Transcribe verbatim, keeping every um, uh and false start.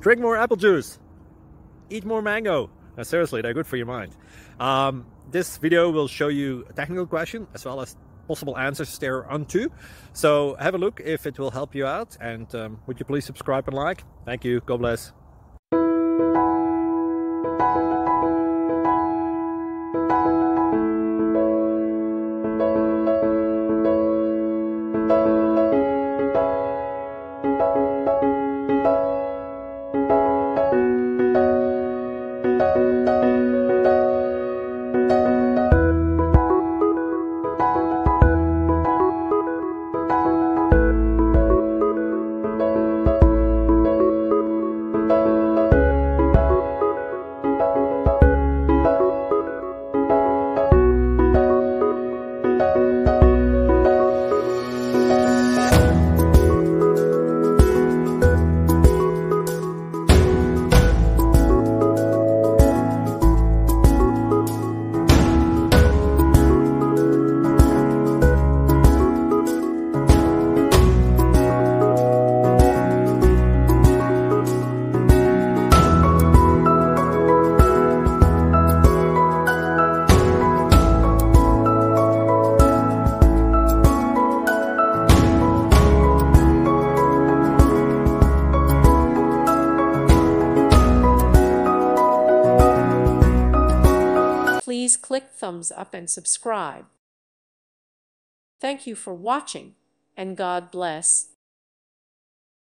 drink more apple juice, eat more mango. Now, seriously, they're good for your mind. Um, this video will show you a technical question as well as possible answers thereunto. So have a look if it will help you out, and um, would you please subscribe and like? Thank you. God bless. Please click thumbs up and subscribe. Thank you for watching, and God bless.